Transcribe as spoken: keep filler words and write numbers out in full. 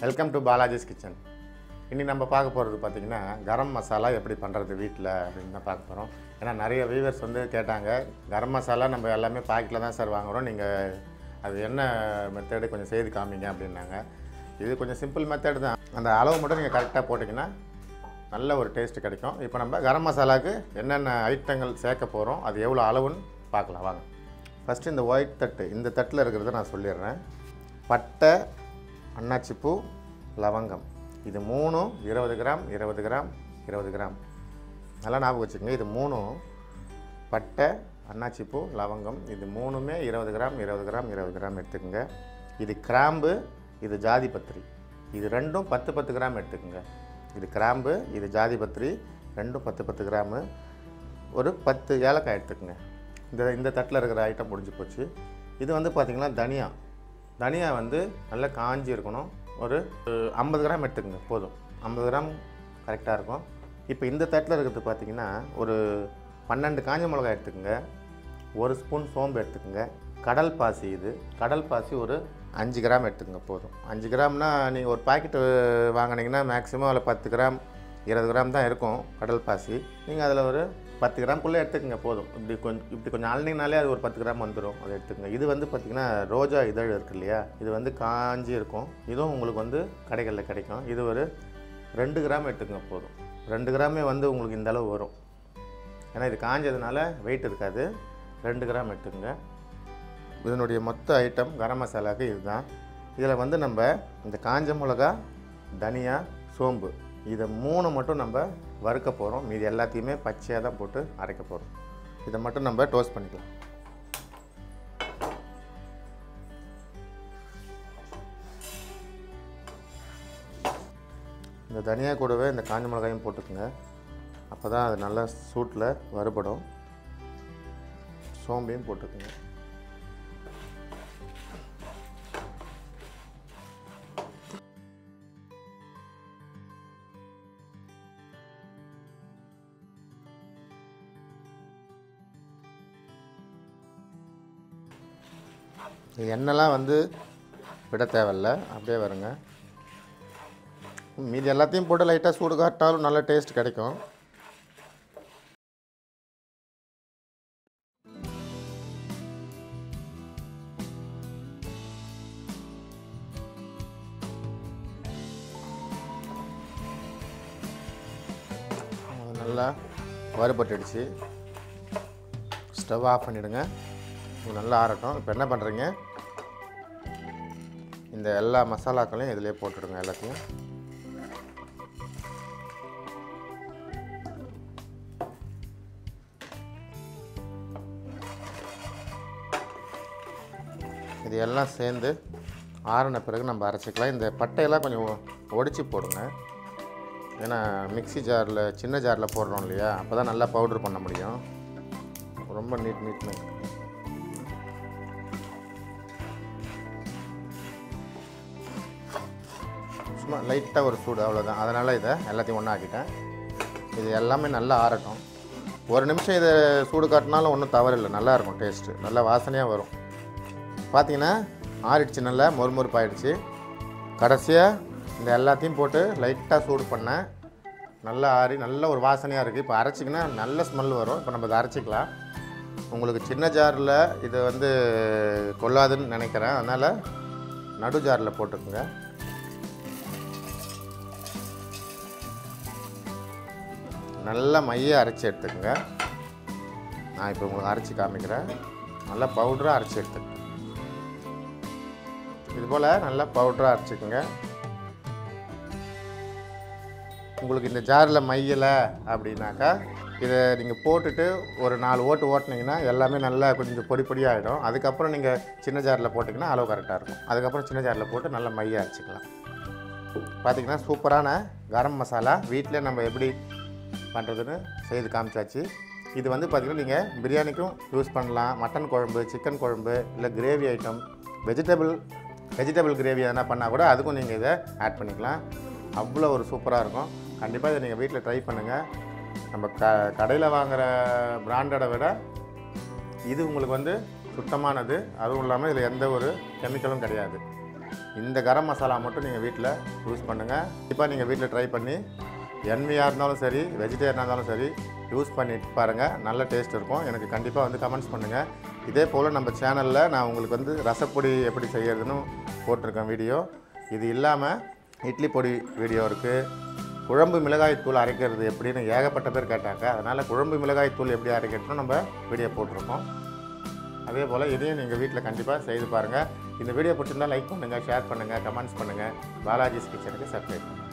Welcome to Balaji's kitchen. இன்றைக்கி நம்ம பார்க்க போகிறது பார்த்திங்கன்னா கரம் மசாலா எப்படி பண்ணுறது வீட்டில் அப்படின்னு தான் பார்க்க போகிறோம். ஏன்னா நிறைய வியூவர்ஸ் வந்து கேட்டாங்க, கரம் மசாலா நம்ம எல்லாமே பாக்கெட்டில் தான் சார் வாங்குகிறோம், நீங்கள் அது என்ன மெத்தடு கொஞ்சம் செய்து காமிங்க அப்படின்னாங்க. இது கொஞ்சம் சிம்பிள் மெத்தட் தான். அந்த அளவு மட்டும் நீங்கள் கரெக்டாக போட்டிங்கன்னா நல்ல ஒரு டேஸ்ட்டு கிடைக்கும். இப்போ நம்ம கரம் மசாலாவுக்கு என்னென்ன ஐட்டங்கள் சேர்க்க போகிறோம், அது எவ்வளோ அளவுன்னு பார்க்கலாம் வாங்க. ஃபஸ்ட்டு இந்த ஒயிட் தட்டு, இந்த தட்டில் இருக்கிறத நான் சொல்லிடுறேன். பட்டை, அன்னாச்சிப்பூ, லவங்கம், இது மூணும் இருபது கிராம் இருபது கிராம் இருபது கிராம் நல்லா ஞாபகம் வச்சுக்கோங்க. இது மூணும் பட்டை, அன்னாச்சிப்பூ, லவங்கம், இது மூணுமே இருபது கிராம் இருபது கிராம் இருபது கிராம் எடுத்துக்கோங்க. இது கிராம்பு, இது ஜாதி பத்திரி, இது ரெண்டும் பத்து பத்து கிராம் எடுத்துக்கோங்க. இது கிராம்பு, இது ஜாதி பத்திரி, ரெண்டும் பத்து பத்து கிராமு. ஒரு பத்து ஏலக்காய் எடுத்துக்கோங்க. இந்த இந்த தட்டில் இருக்கிற ஐட்டம் முடிஞ்சு போச்சு. இது வந்து பார்த்திங்கன்னா தனியா தனியா வந்து நல்லா காஞ்சி இருக்கணும். ஒரு ஐம்பது கிராம் எடுத்துக்கோங்க போதும். ஐம்பது கிராம் கரெக்டாக இருக்கும். இப்போ இந்த தட்டில் இருக்கிறது பார்த்திங்கன்னா ஒரு பன்னெண்டு காஞ்ச மிளகாய் எடுத்துக்கோங்க. ஒரு ஸ்பூன் சோம்பு எடுத்துக்கோங்க. கடல் பாசி, இது கடல் பாசி ஒரு அஞ்சு கிராம் எடுத்துக்கோங்க போதும். அஞ்சு கிராம்னா நீங்கள் ஒரு பாக்கெட்டு வாங்கினீங்கன்னா மேக்ஸிமம் அதில் பத்து கிராம் இருபது கிராம் தான் இருக்கும் கடல் பாசி. நீங்கள் அதில் ஒரு பத்து கிராம்குள்ளே எடுத்துக்கோங்க போதும். இப்படி கொஞ்சம் இப்படி கொஞ்சம் அழனிங்கனாலே அது ஒரு பத்து கிராம் வந்துடும், அதை எடுத்துக்கோங்க. இது வந்து பார்த்திங்கன்னா ரோஜா இதழ் இருக்குது இல்லையா, இது வந்து காஞ்சி இருக்கும். இதுவும் உங்களுக்கு வந்து கடைகளில் கிடைக்கும். இது ஒரு ரெண்டு கிராம் எடுத்துக்கோங்க போதும். ரெண்டு கிராமே வந்து உங்களுக்கு இந்த அளவு வரும். ஏன்னா இது காஞ்சதுனால வெயிட் இருக்காது. ரெண்டு கிராம் எடுத்துக்கோங்க. இதனுடைய மொத்த ஐட்டம் கரம் மசாலாவுக்கு இதுதான். இதில் வந்து நம்ம இந்த காஞ்ச மிளகா, தனியா, சோம்பு, இதை மூணு மட்டும் நம்ம வறுக்க போகிறோம். மீதி எல்லாத்தையுமே பச்சையாக தான் போட்டு அரைக்க போகிறோம். இதை மட்டும் நம்ம டோஸ்ட் பண்ணிக்கலாம். இந்த தனியா கூடவே இந்த காஞ்ச மிளகாயும் போட்டுக்குங்க. அப்போ தான் அது நல்லா சூட்டில் வறுபடும். சோம்பையும் போட்டுக்குங்க. எண்ணெய்லாம் வந்து விட தேவையில்லை, அப்படியே வருங்க. மீதி எல்லாத்தையும் போட்டு லைட்டாக சூடு காட்டாலும் நல்ல டேஸ்ட் கிடைக்கும். நல்லா வறுபட்டுடுச்சு. ஸ்டவ் ஆஃப் பண்ணிவிடுங்க. நல்லா ஆறட்டும். இப்போ என்ன பண்ணுறீங்க, இந்த எல்லா மசாலாக்களையும் இதிலே போட்டுடுங்க. எல்லாத்தையும் இது எல்லாம் சேர்ந்து ஆறின பிறகு நம்ம அரைச்சிக்கலாம். இந்த பட்டையெல்லாம் கொஞ்சம் ஒடிச்சு போடுங்க. ஏன்னா மிக்ஸி ஜாரில், சின்ன ஜாரில் போடுறோம் இல்லையா, அப்போ தான் நல்லா பவுட்ரு பண்ண முடியும். ரொம்ப நீட் நீட்னு சும்மா லைட்டாக ஒரு சூடு, அவ்வளோதான். அதனால் இதை எல்லாத்தையும் ஒன்றா ஆக்கிட்டேன். இது எல்லாமே நல்லா ஆறட்டும். ஒரு நிமிஷம் இதை சூடு காட்டினாலும் ஒன்றும் தவறு இல்லை, நல்லாயிருக்கும். டேஸ்ட்டு நல்லா வாசனையாக வரும். பார்த்தீங்கன்னா ஆறிடுச்சு, நல்லா மொறுமொறுப்பாயிடுச்சு. கடைசியாக இந்த எல்லாத்தையும் போட்டு லைட்டாக சூடு பண்ணேன். நல்லா ஆறி நல்ல ஒரு வாசனையாக இருக்குது. இப்போ அரைச்சிங்கன்னா நல்ல ஸ்மெல் வரும். இப்போ நம்ம இதை அரைச்சிக்கலாம். உங்களுக்கு சின்ன ஜாரில் இது வந்து கொள்ளாதுன்னு நினைக்கிறேன், அதனால் நடு ஜாரில் போட்டுக்குங்க. நல்லா மைய அரைச்சி எடுத்துக்கோங்க. நான் இப்போ உங்களுக்கு அரைச்சி காமிக்கிறேன். நல்லா பவுடராக அரைச்சி எடுத்துக்கோங்க. இதுபோல் நல்லா பவுடராக அரைச்சிக்கோங்க. உங்களுக்கு இந்த ஜாரில் மையலை அப்படின்னாக்கா இதை நீங்கள் போட்டுட்டு ஒரு நாலு ஓட்டு ஓட்டினீங்கன்னா எல்லாமே நல்லா கொஞ்சம் பொடி பொடியாக ஆகிடும். அதுக்கப்புறம் நீங்கள் சின்ன ஜாரில் போட்டிங்கன்னா அளவு கரெக்டாக இருக்கும். அதுக்கப்புறம் சின்ன ஜாரில் போட்டு நல்லா மைய அரைச்சிக்கலாம். பார்த்திங்கன்னா சூப்பரான கரம் மசாலா வீட்டிலே நம்ம எப்படி பண்ணுறதுன்னு செய்து காமிச்சாச்சு. இது வந்து பார்த்திங்கன்னா நீங்கள் பிரியாணிக்கும் யூஸ் பண்ணலாம். மட்டன் குழம்பு, சிக்கன் குழம்பு, இல்லை gravy item, vegetable vegetable gravy எதனா பண்ணால் கூட அதுக்கும் நீங்கள் இதை ஆட் பண்ணிக்கலாம். அவ்வளோ ஒரு சூப்பராக இருக்கும். கண்டிப்பாக இதை நீங்கள் வீட்டில் ட்ரை பண்ணுங்கள். நம்ம க கடையில் வாங்குகிற பிராண்டடை விட இது உங்களுக்கு வந்து சுத்தமானது. அதுவும் இல்லாமல் இதில் எந்த ஒரு கெமிக்கலும் கிடையாது. இந்த கரம் மசாலா மட்டும் நீங்கள் வீட்டில் யூஸ் பண்ணுங்கள். கண்டிப்பாக நீங்கள் வீட்டில் ட்ரை பண்ணி என்வியாக இருந்தாலும் சரி, வெஜிடேரியனாக இருந்தாலும் சரி யூஸ் பண்ணிட்டு பாருங்கள். நல்ல டேஸ்ட் இருக்கும். எனக்கு கண்டிப்பாக வந்து கமெண்ட்ஸ் பண்ணுங்கள். இதே போல் நம்ம சேனலில் நான் உங்களுக்கு வந்து ரசப்பொடி எப்படி செய்யறதுன்னு போட்டிருக்கேன் வீடியோ. இது இல்லாமல் இட்லி பொடி வீடியோ இருக்குது. குழம்பு மிளகாய் தூள் அரைக்கிறது எப்படின்னு ஏகப்பட்ட பேர் கேட்டாங்க. அதனால் குழம்பு மிளகாய் தூள் எப்படி அரைக்கிறதுன்னு நம்ம வீடியோ போட்டிருக்கோம். அதே போல் இதையும் நீங்கள் வீட்டில் கண்டிப்பாக செய்து பாருங்கள். இந்த வீடியோ பிடிச்சிருந்தால் லைக் பண்ணுங்கள், ஷேர் பண்ணுங்கள், கமெண்ட்ஸ் பண்ணுங்கள். பாலாஜிஸ் கிச்சனுக்கு சப்ஸ்கிரைப் பண்ணுங்கள்.